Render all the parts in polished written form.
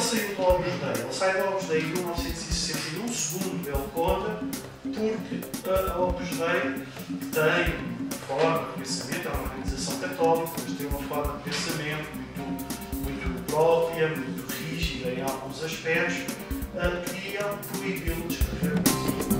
saiu do Opus Dei? Ele sai do Opus Dei em 1961, segundo ele conta, porque a Opus Dei tem uma forma de pensamento, é uma organização católica, mas tem uma forma de pensamento muito própria, muito rígida em alguns aspectos, que ia proibi-lo de escrever poesia.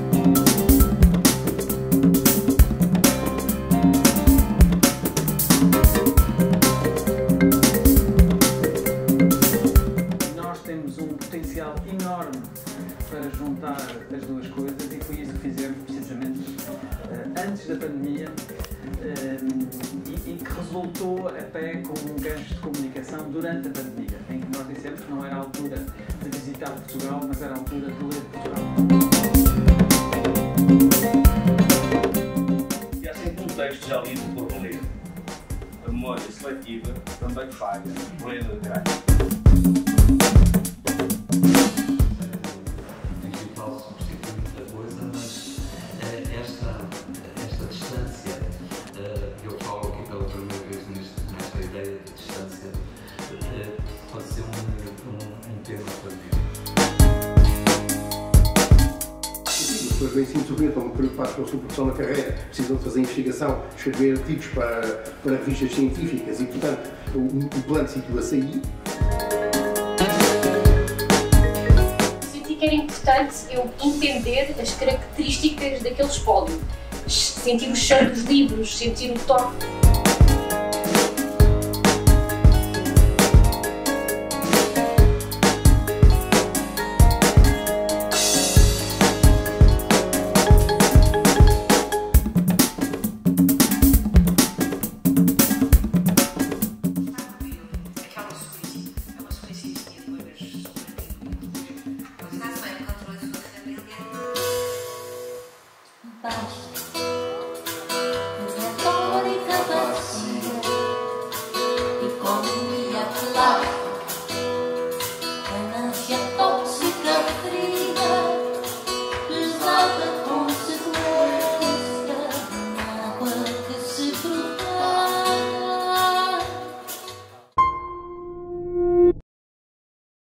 Temos um potencial enorme para juntar as duas coisas e foi isso que fizemos precisamente antes da pandemia e que resultou até com um gancho de comunicação durante a pandemia, em que nós dissemos que não era a altura de visitar Portugal, mas era a altura de ler Portugal. E há sempre um texto já lido por ler. A memória seletiva também falha, plena de graça. Esta distância, eu falo aqui pela primeira vez nesta ideia de distância, pode ser um tema para mim. As pessoas do ensino superior estão muito preocupadas com a sua produção na carreira, precisam de fazer investigação, escrever artigos para revistas científicas e, portanto, o plano situa-se aí. Era importante eu entender as características daquele espólio, sentir o cheiro dos livros, sentir o toque.